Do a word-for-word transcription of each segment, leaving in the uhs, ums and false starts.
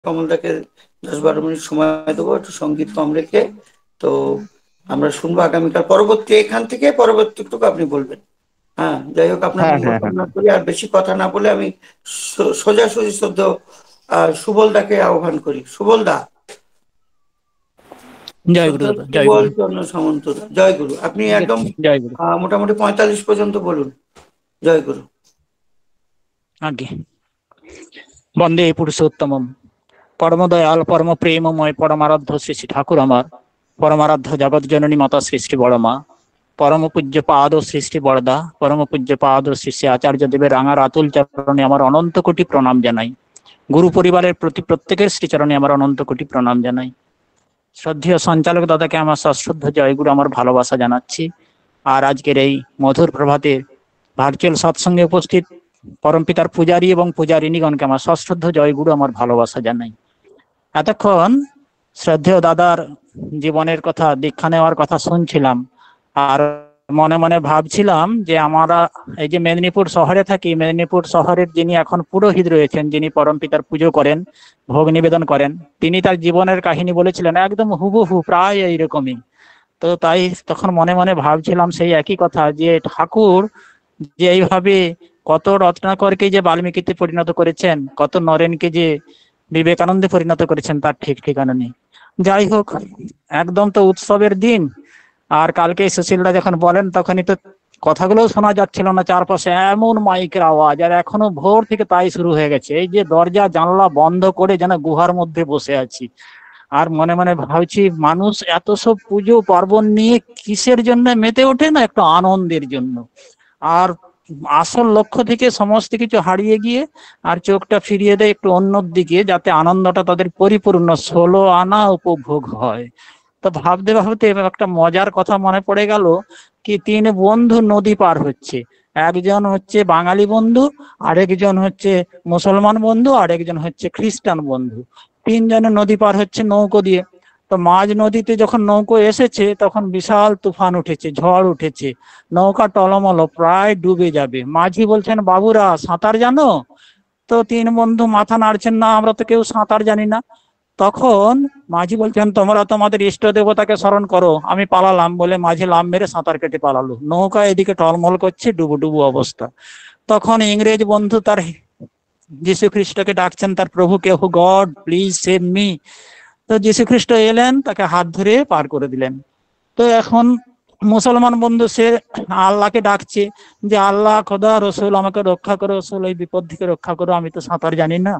কমলদাকে দশ বারো মিনিট সময় দেবো একটু সঙ্গীত কম রেখে। তো আমরা শুনবো আগামীকাল পরবর্তী এখান থেকে পরবর্তীটুকু আপনি বলবেন। হ্যাঁ, যাই হোক, আপনার হ্যাঁ মঙ্গল হ্যাঁ হ্যাঁ। কামনা করি। আর বেশি কথা না বলে আমি সো- সোজাসুজি সদ্য আহ সুবলদাকে আহ্বান করি। সুবলদা, জয় সদ্য গুরুদেব, জয় সুবল গুরু। চন্দ্র সামন্ত, জয় গুরু। আপনি একদম জয় গুরু। আহ, মোটামুটি পঁয়তাল্লিশ পর্যন্ত বলুন। জয় গুরু। আগে বন্দে পুরুষোত্তমম, পরম দয়াল পরম প্রেমময় পরমারাধ্য শ্রী শ্রী ঠাকুর আমার, পরমারাধ্য জগৎ জননী মাতা সৃষ্টি বড় মা, পরম পূজ্য পাদ সৃষ্টি বড়দা, পরম পূজ্য পাদ শ্রী শ্রী আচার্য দেবের রাঙার আতুল চরণে আমার অনন্ত কোটি প্রণাম জানাই। গুরু পরিবারের প্রতি প্রত্যেকের শ্রীচরণে আমার অনন্ত কোটি প্রণাম জানাই। শ্রদ্ধেয় সঞ্চালক দাদাকে আমার সশ্রদ্ধ জয়গুরু আমার ভালোবাসা জানাচ্ছি। আর আজকের এই মধুর প্রভাতে ভার্চুয়াল সৎসঙ্গে উপস্থিত পরমপিতার পূজারী এবং পূজারিণীগণকে আমার সশ্রদ্ধ জয়গুরু আমার ভালোবাসা জানাই। এতক্ষণ শ্রদ্ধেয় দাদার জীবনের কথা, দীক্ষা নেওয়ার কথা শুনছিলাম। আর মনে মনে ভাবছিলাম যে আমরা এই যে মেদিনীপুর শহরে থাকি, মেদিনীপুর শহরের যিনি এখন পুরোহিত রয়েছেন, যিনি পরমপিতার পুজো করেন, ভোগ নিবেদন করেন, তিনি তার জীবনের কাহিনী বলেছিলেন একদম হুবহু প্রায় এইরকমই। তো তাই তখন মনে মনে ভাবছিলাম সেই একই কথা, যে ঠাকুর যে এইভাবে কত রত্নাকরকে যে বাল্মীকিতে পরিণত করেছেন, কত নরেনকে যে বিবেকানন্দে পরিণত করেছেন, তার ঠিক ঠিকানা নেই। যাই হোক, একদম তো উৎসবের দিন। আর কালকে সুশীলদা যখন বলেন তখনই তো কথাগুলো শোনা যাচ্ছিল না, চারপাশে এমন মাইকের আওয়াজ, আর এখনো ভোর থেকে তাই শুরু হয়ে গেছে। এই যে দরজা জানলা বন্ধ করে যেন গুহার মধ্যে বসে আছি। আর মনে মনে ভাবছি, মানুষ এত সব পুজো পার্বণ নিয়ে কিসের জন্য মেতে ওঠে না? একটু আনন্দের জন্য। আর আসল লক্ষ্য থেকে সমস্ত কিছু হারিয়ে গিয়ে আর চোখটা ফিরিয়ে দেয় একটু অন্য দিকে, যাতে আনন্দটা তাদের পরিপূর্ণ ষোলো আনা উপভোগ হয়। তো ভাবতে ভাবতে এবার একটা মজার কথা মনে পড়ে গেল, কি তিন বন্ধু নদী পার হচ্ছে। একজন হচ্ছে বাঙালি বন্ধু, আরেকজন হচ্ছে মুসলমান বন্ধু, আরেকজন হচ্ছে খ্রিস্টান বন্ধু। তিনজনে নদী পার হচ্ছে নৌকো দিয়ে। তো মাঝ নদীতে যখন নৌকো এসেছে তখন বিশাল তুফান উঠেছে, ঝড় উঠেছে, নৌকা টলমল প্রায় ডুবে যাবে। মাঝি বলছেন, বাবুরা সাঁতার জানো? তো তিন বন্ধু মাথা নাড়ছেন, না আমরা তো কেউ সাঁতার জানি না। তখন মাঝি বলছেন, তোমরা তোমাদের ইষ্ট দেবতাকে স্মরণ করো, আমি পালালাম। বলে মাঝি লাম মেরে সাঁতার কেটে পালালো। নৌকা এদিকে টলমল করছে, ডুবু ডুবু অবস্থা। তখন ইংরেজ বন্ধু তার যীশু খ্রিস্টকে ডাকছেন, তার প্রভুকে, who God please save me. তো যীশু খ্রিস্ট এলেন, তাকে হাত ধরে পার করে দিলেন। তো এখন মুসলমান বন্ধু সে আল্লাহকে ডাকছে যে, আল্লাহ খোদা রসুল আমাকে রক্ষা করো, রসুল এই বিপদ থেকে রক্ষা করো, আমি তো সাঁতার জানি না।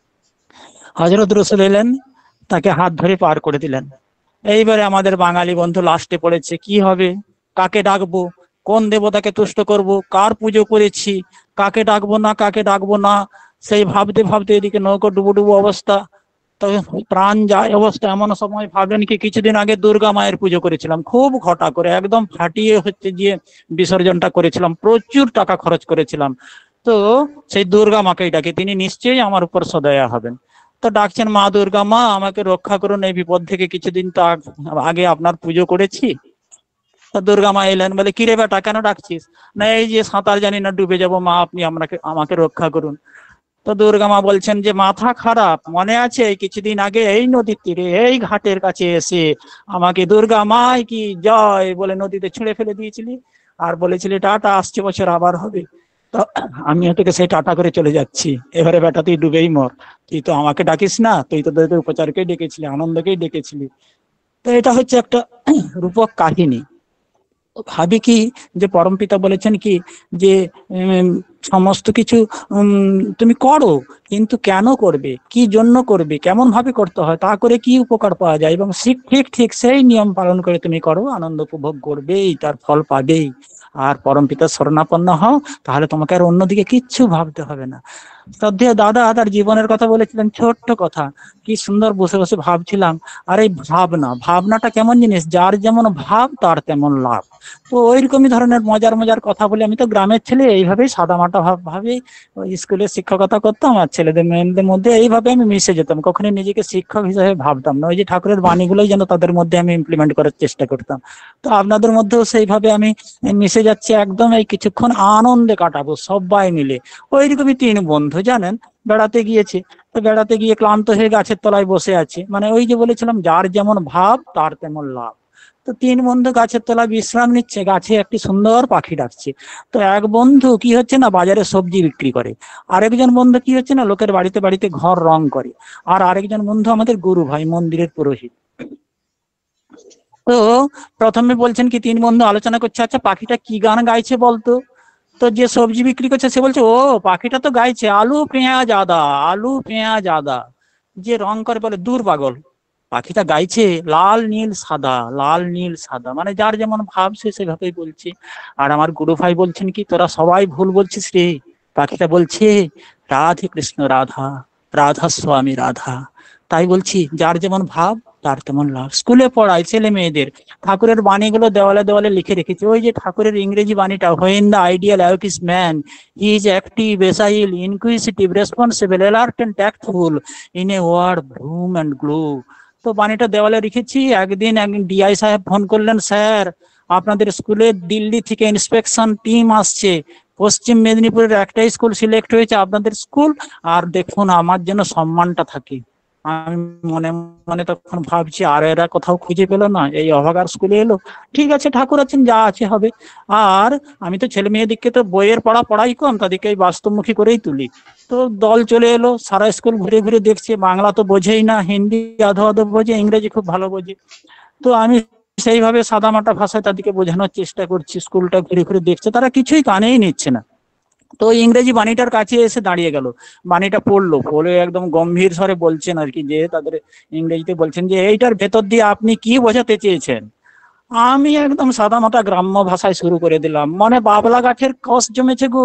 হযরত রসুল এলেন, তাকে হাত ধরে পার করে দিলেন। এইবারে আমাদের বাঙালি বন্ধু লাস্টে পড়েছে, কি হবে, কাকে ডাকবো, কোন দেবতাকে তুষ্ট করব, কার পুজো করেছি, কাকে ডাকবো না কাকে ডাকবো না। সেই ভাবতে ভাবতে এদিকে নৌকো ডুবু ডুবু অবস্থা। তবে প্রাণ যায় অবস্থা। এমন সময় ভাবেন কি, কিছুদিন আগে দুর্গা মায়ের পুজো করেছিলাম, খুব ঘটা করে একদম ফাটিয়ে হচ্ছে গিয়ে বিসর্জনটা করেছিলাম, প্রচুর টাকা খরচ করেছিলাম। তো সেই দুর্গা মাকেই ডাকি, তিনি নিশ্চয়ই আমার উপর সদয়া হবেন। তো ডাকছেন, মা দুর্গা মা আমাকে রক্ষা করুন এই বিপদ থেকে, কিছুদিন তো আগে আপনার পুজো করেছি। তা দুর্গা মা এলেন, বলে, কিরে বেটা কেন ডাকছিস? না এই যে সাঁতার জানি না, ডুবে যাব মা, আপনি আমাকে আমাকে রক্ষা করুন। তো দুর্গা মা বলছেন যে, মাথা খারাপ, মনে আছে কিছুদিন আগে এই নদীর তীরে এই ঘাটের কাছে এসে আমাকে দুর্গা মাই কি জয় বলে নদীতে ছুঁড়ে ফেলে দিয়েছিলি, আর বলেছিলি টাটা, আসছে বছর আবার হবে। তো আমি তোকে সেই টাটা করে চলে যাচ্ছি, এবারে বেটা তুই ডুবেই মর, তুই তো আমাকে ডাকিস না, তুই তো তোদের উপচারকেই ডেকেছিলি, আনন্দকেই ডেকেছিলি। তো এটা হচ্ছে একটা রূপক কাহিনী। ভাবি কি, যে পরমপিতা বলেছেন কি, যে উম, সমস্ত কিছু উম, তুমি করো, কিন্তু কেন করবে, কি জন্য করবে, কেমন ভাবে করতে হয়, তা করে কি উপকার পাওয়া যায়, এবং ঠিক ঠিক ঠিক সেই নিয়ম পালন করে তুমি করো, আনন্দ উপভোগ করবেই, তার ফল পাবেই। আর পরমপিতার শরণাপন্ন হও, তাহলে তোমাকে আর অন্যদিকে কিচ্ছু ভাবতে হবে না। শ্রদ্ধেয় দাদা তার জীবনের কথা বলেছিলেন, ছোট্ট কথা, কি সুন্দর বসে বসে ভাবছিলাম। আর এই ভাবনা, ভাবনাটা কেমন জিনিস, যার যেমন ভাব তার তেমন লাভ। তো ওইরকমই ধরনের মজার মজার কথা বলে, আমি তো গ্রামের ছেলে, এইভাবেই সাদামাটা ভাব ভাবে স্কুলের শিক্ষকতা করতাম, আর ছেলেদের মেয়েদের মধ্যে এইভাবে আমি মিশে যেতাম, কখনোই নিজেকে শিক্ষক হিসেবে ভাবতাম না। ওই যে ঠাকুরের বাণীগুলোই যেন তাদের মধ্যে আমি ইমপ্লিমেন্ট করার চেষ্টা করতাম। তো আপনাদের মধ্যেও সেইভাবে আমি মিশে যাচ্ছি, একদম এই কিছুক্ষণ আনন্দে কাটাবো সবাই মিলে। ওইরকমই তিন বন্ধু, জানেন, বেড়াতে গিয়েছে। তো বেড়াতে গিয়ে ক্লান্ত হয়ে গাছের তলায় বসে আছে, মানে ওই যে বলেছিলাম যার যেমন ভাব তার তেমন লাভ। তো তিন বন্ধু গাছের তলায় বিশ্রাম নিচ্ছে, গাছে একটি সুন্দর পাখি ডাকছে। তো এক বন্ধু কি হচ্ছে না বাজারে সবজি বিক্রি করে, আরেকজন বন্ধু কি হচ্ছে না লোকের বাড়িতে বাড়িতে ঘর রং করে, আর আরেকজন বন্ধু আমাদের গুরু ভাই মন্দিরের পুরোহিত। তো প্রথমে বলছেন কি তিন বন্ধু আলোচনা করছে, আচ্ছা পাখিটা কি গান গাইছে বলতো। তো যে সবজি বিক্রি করছে সে বলছে, ও পাখিটা তো গাইছে আলু পেঁয়াজ আদা, আলু পেঁয়াজ আদা। যে রং করে বলে, দূর পাগল, পাখিটা গাইছে লাল নীল সাদা, লাল নীল সাদা, মানে যার যেমন ভাব সে সেভাবেই বলছে। আর আমার গুরু ভাই বলছেন কি, তোরা সবাই ভুল বলছিস রে, পাখিটা বলছে রাধে কৃষ্ণ রাধা, রাধা স্বামী রাধা। তাই বলছি যার যেমন ভাব তার তেমন লাভ। স্কুলে পড়ায় ছেলে মেয়েদের ঠাকুরের বাণীগুলো দেওয়ালে দেওয়ালে লিখে রেখেছে, ওই যে ঠাকুরের ইংরেজি বাণীটা, when the ideal life is man he is active agile inquisitive responsible alert and tactful in a word bloom and glow. তো বাণীটা দেওয়ালে রেখেছি। একদিন একদিন ডিআই সাহেব ফোন করলেন, স্যার আপনাদের স্কুলে দিল্লি থেকে ইন্সপেকশন টিম আসছে, পশ্চিম মেদিনীপুরের একটা স্কুল সিলেক্ট হয়েছে আপনাদের স্কুল, আর দেখুন আমার জন্য সম্মানটা থাকে। আমি মনে মনে তখন ভাবছি, আর এরা কোথাও খুঁজে পেলো না, এই অভাগার স্কুলে এলো। ঠিক আছে ঠাকুর আছেন, যা আছে হবে। আর আমি তো ছেলে মেয়েদিকে তো বইয়ের পড়া পড়াই কম, তাদেরকে এই বাস্তবমুখী করেই তুলি। তো দল চলে এলো, সারা স্কুল ঘুরে ঘুরে দেখছে, বাংলা তো বোঝেই না, হিন্দি আধো আধো বোঝে, ইংরেজি খুব ভালো বোঝে। তো আমি সেইভাবে সাদামাটা ভাষায় তাদেরকে বোঝানোর চেষ্টা করছি, স্কুলটা ঘুরে ঘুরে দেখছে, তারা কিছুই কানেই নিচ্ছে না। তো ইংরেজি বাণীটার কাছে এসে দাঁড়িয়ে গেল, বাণীটা পড়লো, পড়ে একদম গম্ভীর স্বরে বলছেন আর কি, যে তাদের ইংরেজিতে বলছেন যে এইটার ভেতর দিয়ে আপনি কি বোঝাতে চেয়েছেন। আমি একদম সাদামাটা গ্রাম্য ভাষায় শুরু করে দিলাম, মনে বাবলা গাছের কষ জমেছে গো,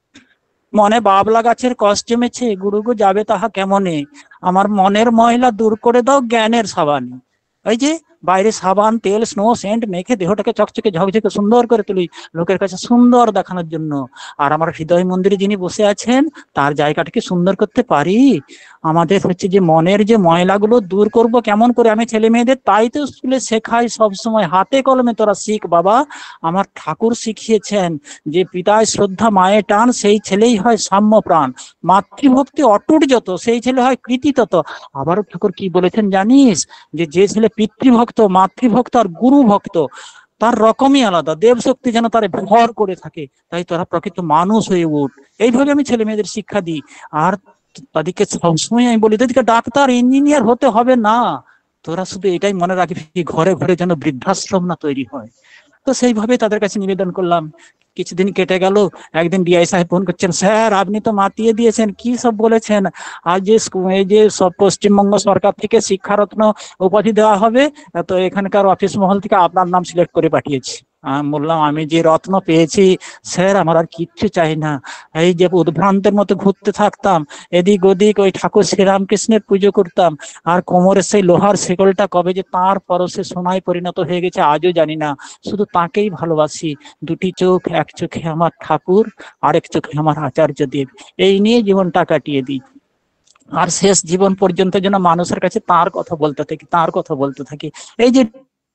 মনে বাবলা গাছের কষ জমেছে, গুরুগো যাবে তাহা কেমনে, আমার মনের ময়লা দূর করে দাও জ্ঞানের সাবানে। ওই যে বাইরে সাবান তেল স্নো সেন্ট মেখে দেহটাকে চকচকে ঝকঝকে সুন্দর করে তুলি লোকের কাছে সুন্দর দেখানোর জন্য, আর আমার হৃদয় মন্দিরে যিনি বসে আছেন তার জায়গাটাকে সুন্দর করতে পারি। আমাদের হচ্ছে যে মনের যে ময়লাগুলো দূর করব কেমন করে আমি ছেলে মেয়েদের, তাই তো স্কুলে শেখাই সব সময়, হাতে কলমে তোরা শিখ বাবা। আমার ঠাকুর শিখিয়েছেন যে পিতায় শ্রদ্ধা মায়ের টান, সেই ছেলেই হয় সাম্য প্রাণ, মাতৃভক্তি অটুট যত সেই ছেলে হয় কৃতি তত। আবারও ঠাকুর কি বলেছেন জানিস, যে যে ছেলে পিতৃভক্ত মাতৃভক্ত আর গুরু ভক্ত তার রকমই আলাদা, দেব শক্তি যেন তার ভর করে থাকে, তাই তোরা প্রকৃত মানুষ হয়ে উঠ। এইভাবে আমি ছেলে মেয়েদের শিক্ষা দিই। আর তাদেরকে সবসময় আমি বলি, তাদেরকে ডাক্তার ইঞ্জিনিয়ার হতে হবে না, তোরা শুধু এটাই মনে রাখবি ঘরে ঘরে যেন বৃদ্ধাশ্রম না তৈরি হয়। তো সেইভাবে তাদের কাছে নিবেদন করলাম। কিছুদিন কেটে গেল, একদিন ডিআই সাহেব ফোন করছেন, স্যার আপনি তো মাতিয়ে দিয়েছেন, কি সব বলেছেন, আর যে এই যে সব পশ্চিমবঙ্গ সরকার থেকে শিক্ষারত্ন উপাধি দেওয়া হবে, তো এখানকার অফিস মহল থেকে আপনার নাম সিলেক্ট করে পাঠিয়েছি। আমি বললাম, আমি যে রত্ন পেয়েছি স্যার আমার আর কিচ্ছু চাই না, এই যে উদ্ভ্রান্তের মতো ঘুরতে থাকতাম এদিক ওদিক, ওই ঠাকুর শ্রীরামকৃষ্ণের পুজো করতাম, আর কোমরের সেই লোহার শেকলটা কবে যে তার পরশে সোনায় পরিণত হয়ে গেছে আজও জানি না, শুধু তাকেই ভালোবাসি, দুটি চোখ, এক চোখে আমার ঠাকুর আরেক চোখে আমার আচার্য দেব, এই নিয়ে জীবনটা কাটিয়ে দিই। আর শেষ জীবন পর্যন্ত যেন মানুষের কাছে তার কথা বলতে থাকি, তার কথা বলতে থাকি। এই যে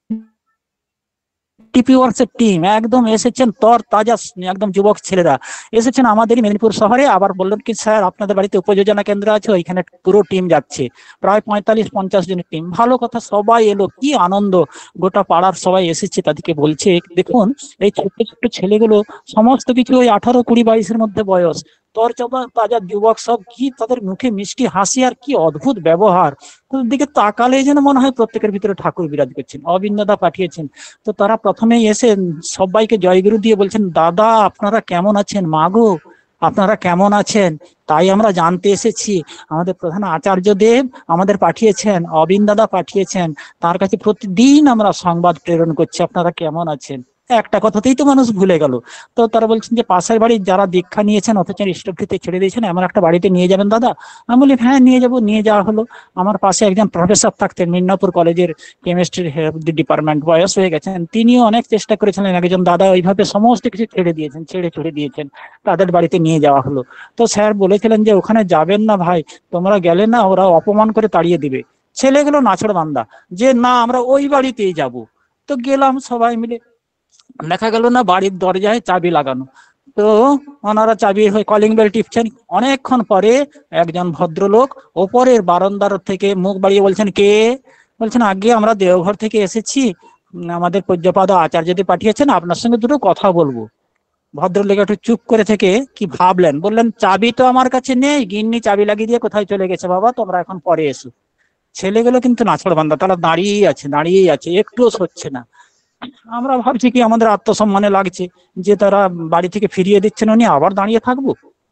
টিপি ওয়ার্কসের টিম একদম এসেছেন তর তাজা, একদম যুবক ছেলেরা এসেছেন আমাদের মেদিনীপুর শহরে। আবার বললেন কি, স্যার আপনাদের বাড়িতে উপযোজনা কেন্দ্র আছে, ওইখানে পুরো টিম যাচ্ছে, প্রায় পঁয়তাল্লিশ পঞ্চাশ জনের টিম। ভালো কথা, সবাই এলো, কি আনন্দ, গোটা পাড়ার সবাই এসেছে। তাদেরকে বলছে, দেখুন এই ছোট্ট ছোট্ট ছেলেগুলো সমস্ত কিছু ওই আঠারো কুড়ি বাইশের মধ্যে বয়স, তর তাজা যুবক, সব কি তাদের মুখে মিষ্টি হাসি আর কি অদ্ভুত ব্যবহার, দিকে তাকালে যেন মনে হয় প্রত্যেকের ভিতরে ঠাকুর বিরাজ করছেন। অবিন্নদা পাঠিয়েছেন। তো তারা প্রথমেই এসে সবাইকে জয়গুরু দিয়ে বলছেন, দাদা আপনারা কেমন আছেন, মাগো আপনারা কেমন আছেন, তাই আমরা জানতে এসেছি। আমাদের প্রধান আচার্য দেব আমাদের পাঠিয়েছেন, অবিন দাদা পাঠিয়েছেন, তার কাছে প্রতিদিন আমরা সংবাদ প্রেরণ করছি আপনারা কেমন আছেন। একটা কথাতেই তো মানুষ ভুলে গেল। তো তারা বলছেন যে পাশের বাড়ির যারা দীক্ষা নিয়েছেন অথচ ইষ্টভৃতি ছেড়ে দিয়েছেন, এমন একটা বাড়িতে নিয়ে যাবেন দাদা। আমি বলি হ্যাঁ নিয়ে যাবো। নিয়ে যাওয়া হলো। আমার পাশে একজন প্রফেসর থাকতেন মিদনাপুর কলেজের কেমিস্ট্রি ডিপার্টমেন্ট, বয়স হয়ে গেছেন, তিনিও অনেক চেষ্টা করেছিলেন, একজন দাদা ওইভাবে সমস্ত কিছু ছেড়ে দিয়েছেন, ছেড়ে ছুড়ে দিয়েছেন, তাদের বাড়িতে নিয়ে যাওয়া হলো। তো স্যার বলেছিলেন যে ওখানে যাবেন না ভাই, তোমরা গেলে না ওরা অপমান করে তাড়িয়ে দিবে। ছেলেগুলো নাছড় বান্দা, যে না আমরা ওই বাড়িতেই যাব। তো গেলাম সবাই মিলে, দেখা গেল না বাড়ির দরজায় চাবি লাগানো। তো ওনারা চাবি হয়ে কলিং বেল টিপছেন। অনেকক্ষণ পরে একজন ভদ্রলোক ওপরের বারান্দার থেকে মুখ বাড়িয়ে বলছেন, কে? বলছেন, আগে আমরা দেওঘর থেকে এসেছি, উম, আমাদের পূজ্যপাদ আচার্যদেব পাঠিয়েছেন, আপনার সঙ্গে দুটো কথা বলবো। ভদ্রলোক একটু চুপ করে থেকে কি ভাবলেন, বললেন, চাবি তো আমার কাছে নেই, গিন্নি চাবি লাগিয়ে দিয়ে কোথায় চলে গেছে, বাবা তোমরা এখন পরে এসো। ছেলেগুলো কিন্তু নাছড় বান্দা, তারা দাঁড়িয়েই আছে দাঁড়িয়েই আছে, একটুও সরছে না। আমরা ভাবছি কি আমাদের আত্মসম্মানে লাগছে যে তারা বাড়ি থেকে ফিরিয়ে দিচ্ছেন, উনি আবার দাঁড়িয়ে থাকবো।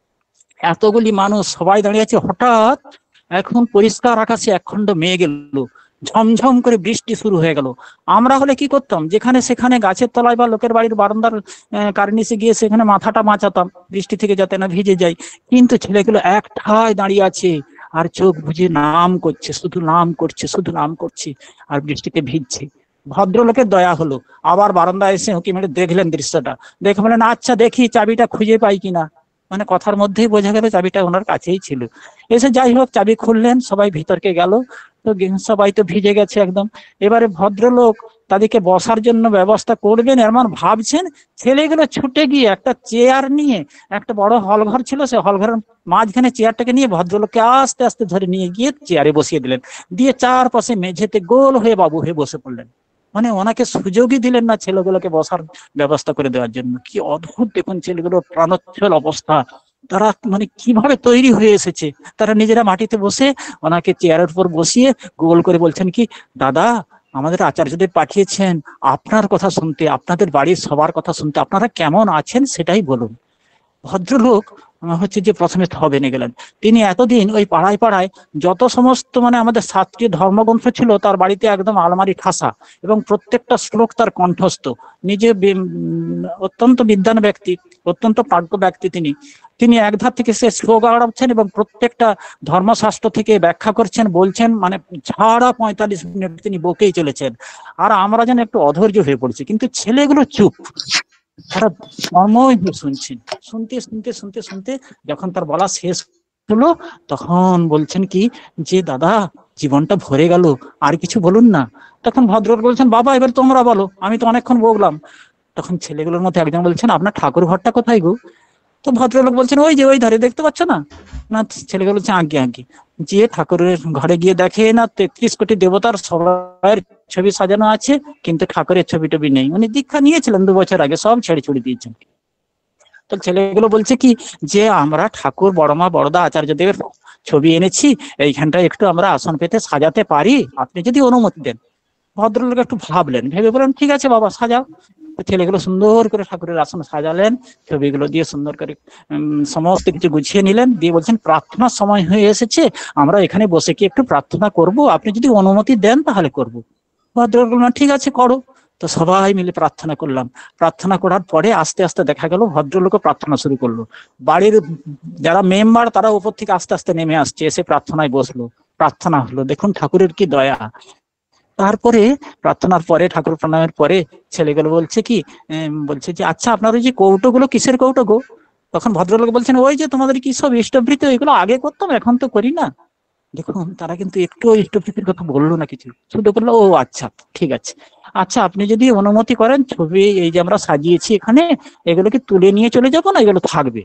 এতগুলি মানুষ সবাই দাঁড়িয়ে আছে, হঠাৎ এখন পরিষ্কার আকাশে একখণ্ড মেঘ এলো, ঝমঝম করে বৃষ্টি শুরু হয়ে গেল। আমরা হলে কি করতাম, যেখানে সেখানে গাছের তলায় বা লোকের বাড়ির বারান্দার কার্নিসে গিয়ে সেখানে মাথাটা বাঁচাতাম বৃষ্টি থেকে যাতে না ভিজে যায়। কিন্তু ছেলেগুলো এক ঠায় দাঁড়িয়ে আছে আর চোখ বুঝে নাম করছে, শুধু নাম করছে, শুধু নাম করছে, আর বৃষ্টিতে ভিজছে। ভদ্রলোকের দয়া হলো, আবার বারান্দায় এসে উঁকি মেরে দেখলেন দৃশ্যটা, দেখে বলেন, আচ্ছা দেখি চাবিটা খুঁজে পাই কিনা। মানে কথার মধ্যেই বোঝা গেল চাবিটা ওনার কাছেই ছিল। এসে যাই হোক চাবি খুললেন, সবাই ভিতরকে গেল। তো সবাই তো ভিজে গেছে একদম। এবারে ভদ্রলোক তাদেরকে বসার জন্য ব্যবস্থা করবেন এমন ভাবছেন, ছেলেগুলো ছুটে গিয়ে একটা চেয়ার নিয়ে, একটা বড় হল ঘর ছিল, সে হল ঘরের মাঝখানে চেয়ারটাকে নিয়ে ভদ্রলোককে আস্তে আস্তে ধরে নিয়ে গিয়ে চেয়ারে বসিয়ে দিলেন, দিয়ে চারপাশে মেঝেতে গোল হয়ে বাবু হয়ে বসে পড়লেন। মানে ওনাকে সুযোগই দিলেন না ছেলেগুলোকে বসার ব্যবস্থা করে দেওয়ার জন্য। কি অদ্ভুত দেখুন ছেলেগুলোর প্রাণোচ্ছল অবস্থা, তারা মানে কিভাবে তৈরি হয়ে এসেছে। তারা নিজেরা মাটিতে বসে ওনাকে চেয়ারের উপর বসিয়ে গোল করে বলছেন কি, দাদা আমাদের আচার্যদেব পাঠিয়েছেন আপনার কথা শুনতে, আপনাদের বাড়ির সবার কথা শুনতে, আপনারা কেমন আছেন সেটাই বলুন। ভদ্রলোক হচ্ছে যে প্রথমে থবেনে গেলেন। তিনি এতদিন ওই পাড়ায় পাড়ায় যত সমস্ত মানে আমাদের সাতটি ধর্মগ্রন্থ ছিল তার বাড়িতে একদম আলমারি ঠাসা, এবং প্রত্যেকটা শ্লোক তার কণ্ঠস্থ। নিজে অত্যন্ত বিদ্বান ব্যক্তি, অত্যন্ত প্রাজ্ঞ ব্যক্তি তিনি। তিনি একধার থেকে সে শ্লোক আড়াচ্ছেন এবং প্রত্যেকটা ধর্মশাস্ত্র থেকে ব্যাখ্যা করছেন, বলছেন, মানে ঝাড়া পঁয়তাল্লিশ মিনিট তিনি বকেই চলেছেন। আর আমরা যেন একটু অধৈর্য হয়ে পড়ছি, কিন্তু ছেলেগুলো চুপ, তারা সময় শুনছেন। শুনতে শুনতে শুনতে শুনতে যখন তার বলা শেষ হলো, তখন বলছেন কি যে, দাদা জীবনটা ভরে গেল, আর কিছু বলুন না। তখন ভদ্রলোক বলছেন, বাবা এবার তোমরা বলো, আমি তো অনেকক্ষণ বকলাম। তখন ছেলেগুলোর মধ্যে একজন বলছেন, আপনার ঠাকুর ঘরটা কোথায় গো? তো ভদ্রলোক বলছেন, ওই যে ওই ধারে, দেখতে পাচ্ছ না? না, ছেলেগুলো বলছে, আজ্ঞে আজ্ঞে। যে ঠাকুরের ঘরে গিয়ে দেখে না তেত্রিশ কোটি দেবতার সবার ছবি সাজানো আছে, কিন্তু ঠাকুরের ছবি টবি নেই। উনি দীক্ষা নিয়েছিলেন দু বছর আগে, সব ছেড়ে ছুড়ে দিয়েছেন। তো ছেলেগুলো বলছে কি যে, আমরা ঠাকুর বড়মা বড়দা আচার্যদেবের ছবি এনেছি, এইখানটা একটু আমরা আসন পেতে সাজাতে পারি, আপনি যদি অনুমতি দেন। ভদ্রলোক একটু ভাবলেন, ভেবে বলেন, ঠিক আছে বাবা সাজাও। ছেলেগুলো সুন্দর করে ঠাকুরের আসন সাজালেন, ছবিগুলো দিয়ে সুন্দর করে উম সমস্ত কিছু গুছিয়ে নিলেন, দিয়ে বলছেন, প্রার্থনার সময় হয়ে এসেছে, আমরা এখানে বসে কি একটু প্রার্থনা করব, আপনি যদি অনুমতি দেন তাহলে করব। ভদ্রলোক বললেন, ঠিক আছে করো। তো সবাই মিলে প্রার্থনা করলাম। প্রার্থনা করার পরে আস্তে আস্তে দেখা গেল ভদ্রলোকও প্রার্থনা শুরু করলো। বাড়ির যারা মেম্বার তারা উপর থেকে আস্তে আস্তে নেমে আসছে, এসে প্রার্থনায় বসলো, প্রার্থনা হলো। দেখুন ঠাকুরের কি দয়া। তারপরে প্রার্থনার পরে, ঠাকুর প্রণামের পরে ছেলেগুলো বলছে কি, বলছে যে, আচ্ছা আপনার ওই যে কৌটো গুলো কিসের কৌটো গো? তখন ভদ্রলোক বলছেন, ওই যে তোমাদের কি সব ইষ্টভৃতি, ওইগুলো আগে করতাম, এখন তো করি না। দেখুন তারা কিন্তু একটু ইষ্টভৃতির কথা বললো না, কিছু শুধু বললো, ও আচ্ছা ঠিক আছে, আচ্ছা আপনি যদি অনুমতি করেন ছবি এই যে আমরা সাজিয়েছি এখানে, এগুলোকে তুলে নিয়ে চলে যাবো না, এগুলো থাকবে?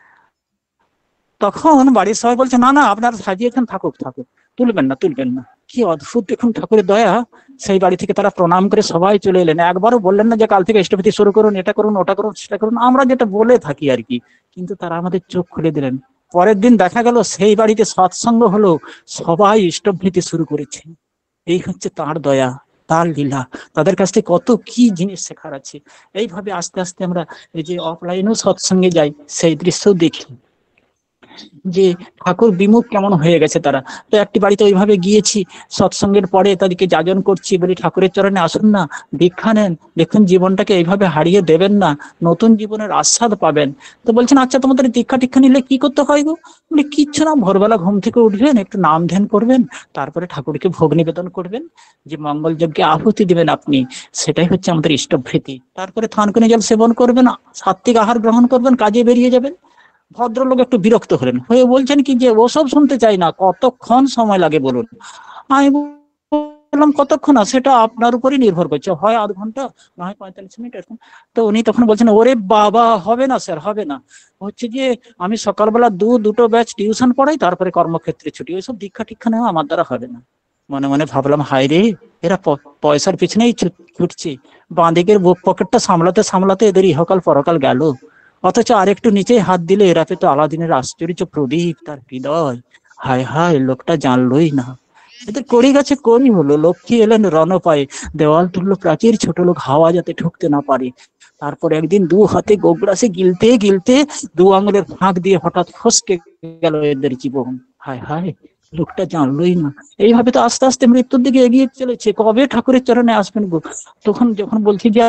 তখন বাড়ির সবাই বলছে, না না আপনারা সাজিয়েছেন, থাকুক থাকুক, তুলবেন না তুলবেন না। কি অদ্ভুত দেখুন ঠাকুরের দয়া। সেই বাড়ি থেকে তারা প্রণাম করে সবাই চলে এলেন। একবারও বললেন না যে কাল থেকে ইষ্টভৃতি শুরু করুন, এটা করুন ওটা করুন সেটা করুন, আমরা যেটা বলে থাকি আর কি। কিন্তু তারা আমাদের চোখ খুলে দিলেন। পরের দিন দেখা গেল সেই বাড়িতে সৎসঙ্গ হলো, সবাই ইষ্টভৃতি শুরু করেছে। এই হচ্ছে তার দয়া, তার লীলা। তাদের কাছ থেকে কত কি জিনিস শেখার আছে। এইভাবে আস্তে আস্তে আমরা এই যে অফলাইনেও সৎসঙ্গে যাই, সেই দৃশ্যও দেখি যে ঠাকুর বিমুখ কেমন হয়ে গেছে তারা। তো একটি বাড়িতে ওইভাবে গিয়েছি, সৎসঙ্গের পরে তাদেরকে যাজন করছি, বলি ঠাকুরের চরণে আসুন না, দীক্ষা নেন, দেখুন জীবনটাকে এইভাবে হারিয়ে দেবেন না, নতুন জীবনের আস্বাদ পাবেন। তো বলছেন, আচ্ছা তোমাদের দীক্ষা টিক্ষা নিলে কি করতে হয় গো? বলি, কিচ্ছু না, ভোরবেলা ঘুম থেকে উঠবেন, একটু নাম ধ্যান করবেন, তারপরে ঠাকুরকে ভোগ নিবেদন করবেন, যে মঙ্গল যজ্ঞে আহুতি দিবেন আপনি, সেটাই হচ্ছে আমাদের ইষ্টভৃতি। তারপরে থানকুনি জল সেবন করবেন, সাত্বিক আহার গ্রহণ করবেন, কাজে বেরিয়ে যাবেন। ভদ্রলোক একটু বিরক্ত হলেন, হয়ে বলছেন কি যে, ওসব শুনতে চাই না, কতক্ষণ সময় লাগে বলুন। আমি বললাম কতক্ষণ, না সেটা আপনার উপরই নির্ভর করছে, হয় আধ ঘন্টা না হয় পঁয়তাল্লিশ মিনিট এরকম। তো উনি তখন বলছেন ওরে বাবা হবে না স্যার হবে না, হচ্ছে যে আমি সকালবেলা দু দুটো ব্যাচ টিউশন পড়াই, তারপরে কর্মক্ষেত্রে ছুটি, ওইসব দীক্ষা টিক্ষা নেওয়া আমার দ্বারা হবে না। মনে মনে ভাবলাম হায় রে, এরা পয়সার পিছনেই ছুটছে, বাঁদিকের বুক পকেটটা সামলাতে সামলাতে এদের ইহকাল পরকাল গেল, অথচ আরেকটু নিচে হাত দিলে এরা পেত আলাদিনের আশ্চর্য প্রদীপ তার হৃদয়। হায় হায়, লোকটা জানলোই না। এদের কড়ি গাছে কড়ি হলো, লক্ষ্মী এলেন রণ পায়ে, দেওয়াল তুললো প্রাচীর, ছোট লোক হাওয়া যাতে ঢুকতে না পারে। তারপর একদিন দু হাতে গোগ্রাসে গিলতে গিলতে দু আঙুলের ফাঁক দিয়ে হঠাৎ ফসকে গেল এদের জীবন। হায় হায়, লোকটা জানলোই না। এইভাবে তো আস্তে আস্তে মৃত্যুর দিকে এগিয়ে চলেছে, কবে ঠাকুরের চরণে আসবেন গো? তখন যখন বলছি যে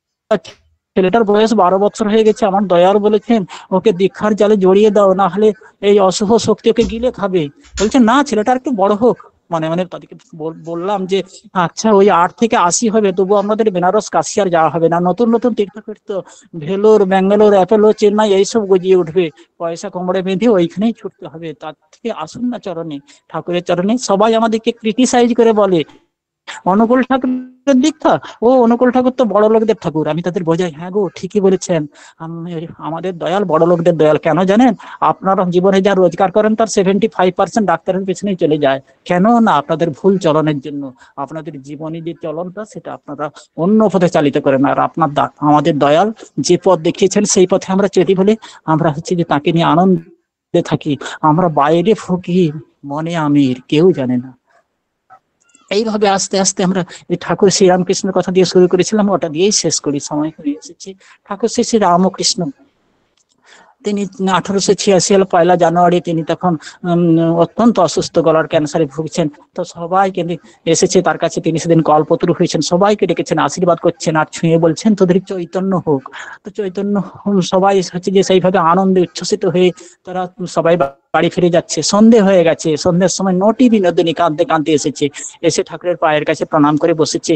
ছেলেটার বয়স বারো বছর হয়ে গেছে, আমার দয়াল বলেছেন ওকে দীক্ষার জালে জড়িয়ে দাও, না হলে এই অশুভ শক্তি ওকে গিলে খাবে। বলছে না, ছেলেটা একটু বড় হোক। মানে মানে তাদেরকে বললাম যে আচ্ছা ওই আট থেকে আশি হবে, তবু আমাদের বেনারস কাশি আর যাওয়া হবে না, নতুন নতুন তীর্থক্ষেত্র ভেলোর ব্যাঙ্গালোর অ্যাপেলো চেন্নাই এইসব গজিয়ে উঠবে, পয়সা কোমরে বেঁধে ওইখানেই ছুটতে হবে। তার থেকে আসুন না চরণে, ঠাকুরের চরণে। সবাই আমাদেরকে ক্রিটিসাইজ করে বলে অনুকূল ঠাকুরের দীক্ষা, ও অনুকূল ঠাকুর তো বড় লোকদের ঠাকুর। আমি তাদের বোঝাই হ্যাঁ গো ঠিকই বলেছেন, আমাদের দয়াল বড় লোকদের দয়াল। কেন জানেন? আপনারা জীবনে যা রোজগার করেন তার সেভেন্টি ফাইভ পার্সেন্ট ডাক্তারের পেছনেই চলে যায়। কেন না? আপনাদের ভুল চলনের জন্য। আপনাদের জীবনী যে চলনটা সেটা আপনারা অন্য পথে চালিত করেন। আর আপনার আমাদের দয়াল যে পথ দেখিয়েছেন সেই পথে আমরা চলি বলে আমরা হচ্ছে যে তাকে নিয়ে আনন্দে থাকি। আমরা বাইরে ফকির, মনে আমির, কেউ জানে না। এইভাবে আস্তে আস্তে আমরা এই ঠাকুর শ্রীরামকৃষ্ণের কথা দিয়ে শুরু করেছিলাম, ওটা দিয়েই শেষ করি, সময় হয়ে এসেছে। ঠাকুর শ্রী শ্রী রামকৃষ্ণ তিনি আঠারোশো ছিয়াশি সাল পয়লা জানুয়ারি তিনি তখন অত্যন্ত অসুস্থ, গলার ক্যান্সারে ভুগছেন। তো সবাইকে এসেছে তার কাছে, তিনি সেদিন কল্পতরু হয়েছেন, সবাইকে ডেকেছেন, আশীর্বাদ করছেন আর ছুঁয়ে বলছেন তোদের চৈতন্য হোক। তো চৈতন্য সবাই হচ্ছে যে সেইভাবে আনন্দে উচ্ছ্বসিত হয়ে তারা সবাই বাড়ি ফিরে যাচ্ছে। সন্ধে হয়ে গেছে, সন্ধ্যের সময় নটি বিনোদিনী কাঁদতে কাঁদতে এসেছে, এসে ঠাকুরের পায়ের কাছে প্রণাম করে বসেছে।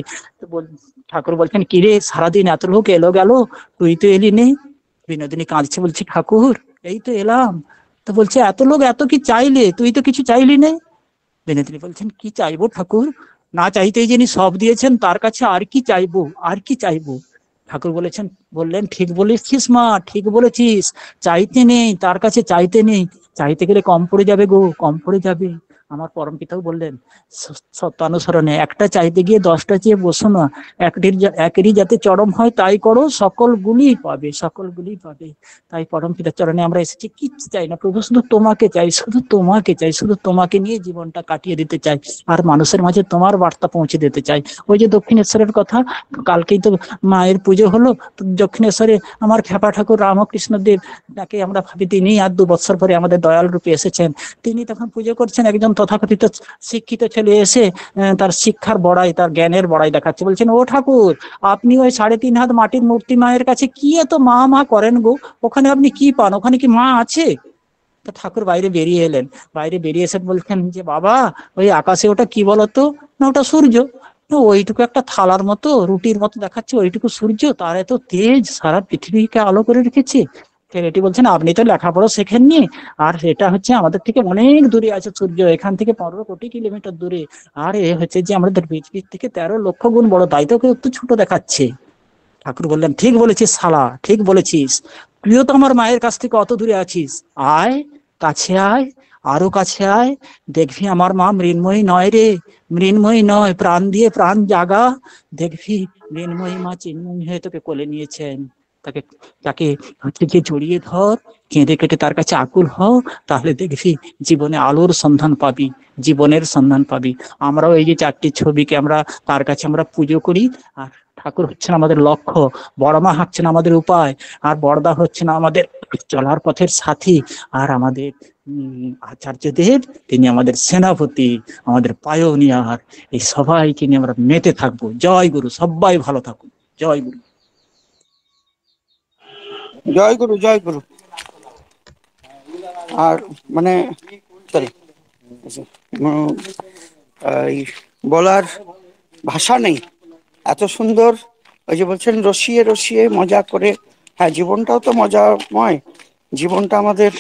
ঠাকুর বলছেন কিরে সারাদিন এত লোক এলো গেল, তুই তো এলি নেই। বিনোদিনী কাঁদছে, বলছি ঠাকুর এই তো এলাম। তো বলছে এত লোক এত কি চাইলে, তুই তো কিছু চাইলি নেই। বিনোদিনী বলছেন কি চাইবো ঠাকুর, না চাইতেই যিনি সব দিয়েছেন তার কাছে আর কি চাইবো, আর কি চাইবো। ঠাকুর বলেছেন বললেন ঠিক বলেছিস মা, ঠিক বলেছিস, চাইতে নেই, তার কাছে চাইতে নেই, চাইতে গেলে কম পড়ে যাবে গো, কম পড়ে যাবে। আমার পরম পিতাও বললেন সত্যানুসরণে একটা চাইতে গিয়ে দশটা চেয়ে বসো না, একটির একেরই যাতে চরম হয় তাই করো, সকলগুলি পাবে, সকলগুলি পাবে। তাই পরম পিতার চরণে আমরা এসেছি, কিচ্ছু চাই না প্রভু, শুধু তোমাকে চাই, শুধু তোমাকে চাই, শুধু তোমাকে নিয়ে জীবনটা কাটিয়ে দিতে চাই, আর মানুষের মাঝে তোমার বার্তা পৌঁছে দিতে চাই। ওই যে দক্ষিণেশ্বরের কথা, কালকেই তো মায়ের পুজো হলো, দক্ষিণেশ্বরে আমার খেপা ঠাকুর রামকৃষ্ণ দেব, তাকে আমরা ভাবি তিনি আর দু বছর পরে আমাদের দয়াল রূপে এসেছেন। তিনি তখন পুজো করছেন, একজন তথাকথিত শিক্ষিত ছেলে এসে তার শিক্ষার বড়াই, তার জ্ঞানের বড়াই দেখাচ্ছে, বলছেন ও ঠাকুর আপনি ওই সাড়ে তিন হাত মাটির মূর্তি মায়ের কাছে কি এত মা মা করেন গো, ওখানে আপনি কি পান, ওখানে কি মা আছে? তো ঠাকুর বাইরে বেরিয়ে এলেন, বাইরে বেরিয়ে এসে বলছেন যে বাবা ওই আকাশে ওটা কি বলতো, না ওটা সূর্য, ওইটুকু একটা থালার মতো রুটির মতো দেখাচ্ছে, ওইটুকু সূর্য, তার এত তেজ সারা পৃথিবীকে আলো করে রেখেছে। ছেলেটি বলছেন আপনি তো লেখাপড়া শেখেননি, আর এটা হচ্ছে আমাদের থেকে অনেক দূরে আছে সূর্য, এখান থেকে পনেরো কোটি কিলোমিটার দূরে, আর এ হচ্ছে যে আমাদের পৃথিবীর থেকে তেরো লক্ষ গুণ বড়, তাই তো একটু ছোট দেখাচ্ছে। ঠাকুর বললেন ঠিক বলেছিস শালা, ঠিক বলেছিস, তুইও তো আমার মায়ের কাছ থেকে অত দূরে আছিস, আয় কাছে আয়, আরো কাছে আয়, দেখবি আমার মা মৃন্ময়ী নয় রে, মৃন্ময়ী নয়, প্রাণ দিয়ে প্রাণ জাগা, দেখবি মৃন্ময়ী মা চিন্ময়ী হয়ে তোকে কোলে নিয়েছেন, তাকে তাকে হচ্ছে গিয়ে জড়িয়ে ধর, কেঁদে কেটে তার কাছে আকুল হও, তাহলে দেখবি জীবনে আলোর সন্ধান পাবি, জীবনের সন্ধান পাবি। আমরাও এই যে চারটি ছবিকে আমরা তার কাছে আমরা পুজো করি, আর ঠাকুর হচ্ছেন আমাদের লক্ষ্য, বড়মা হচ্ছেন আমাদের উপায়, আর বড়দা হচ্ছেন আমাদের চলার পথের সাথী, আর আমাদের উম আচার্যদেব তিনি আমাদের সেনাপতি, আমাদের পায়োনিয়ার। এই সবাইকে নিয়ে আমরা মেতে থাকবো। জয় গুরু, সবাই ভালো থাকুন। জয় গুরু। জয় গুরু, জয় গুরু। আর মানে বলার ভাষা নেই, এত সুন্দর। ওই যে বলছেন রসিয়ে রসিয়ে মজা করে, হ্যাঁ জীবনটাও তো মজাময়, জীবনটা আমাদের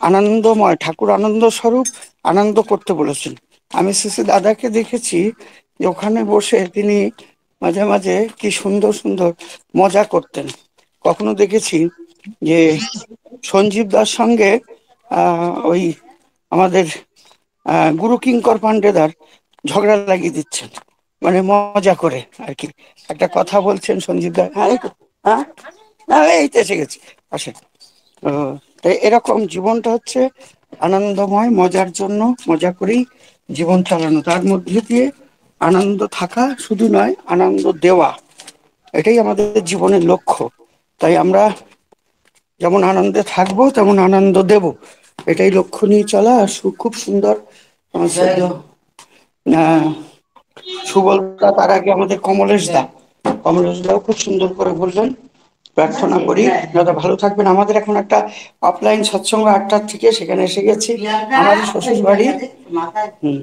আনন্দময়, ঠাকুর আনন্দ স্বরূপ, আনন্দ করতে বলেছেন। আমি শ্রী শ্রী দাদাকে দেখেছি যে ওখানে বসে তিনি মাঝে মাঝে কি সুন্দর সুন্দর মজা করতেন। কখনো দেখেছি যে সঞ্জীব দার সঙ্গে আহ ওই আমাদের আহ গুরু কিঙ্কর পান্ডেদার ঝগড়া লাগিয়ে দিচ্ছেন, মানে মজা করে আর কি। একটা কথা বলছেন সঞ্জীব দা, হ্যাঁ হ্যাঁ হ্যাঁ, এই তো এসে গেছি, আসেন। আহ, তাই এরকম জীবনটা হচ্ছে আনন্দময়, মজার জন্য মজা করেই জীবন চালানো, তার মধ্যে দিয়ে আনন্দ থাকা শুধু নয়, আনন্দ দেওয়া, এটাই আমাদের জীবনের লক্ষ্য। তাই আমরা যেমন আনন্দে থাকবো তেমন আনন্দ দেব, এটাই লক্ষ্য নিয়ে চলা। আর সু- খুব সুন্দর আমার সদ্য আহ সুবলদা, তার আগে আমাদের কমলেশ দা, কমলেশ দাও খুব সুন্দর করে বললেন। প্রার্থনা করি দাদা ভালো থাকবেন। আমাদের এখন একটা অফলাইন সৎসঙ্গ আটটার থেকে, সেখানে এসে গেছি, আমাদের শ্বশুর বাড়ি। হুম,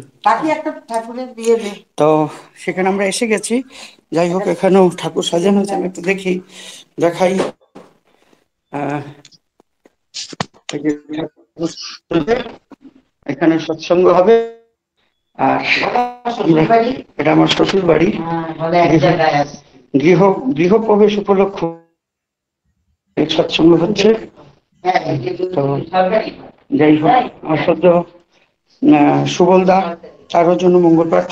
তো সেখানে আমরা এসে গেছি। যাই হোক, এখানেও ঠাকুর সাজানো হয়েছে, আমি একটু দেখি, দেখাই। আহ এই যে ঠাকুর, এখানে সৎসঙ্গ হবে। আর আমরা- এটা আমার শ্বশুর বাড়ি, গৃহ গৃহ প্রবেশ উপলক্ষ এই সৎসঙ্গ হচ্ছে। তো যাই হোক, আমার সদ্য আহ সুবলদা, তারও জন্য মঙ্গল প্রার্থনা।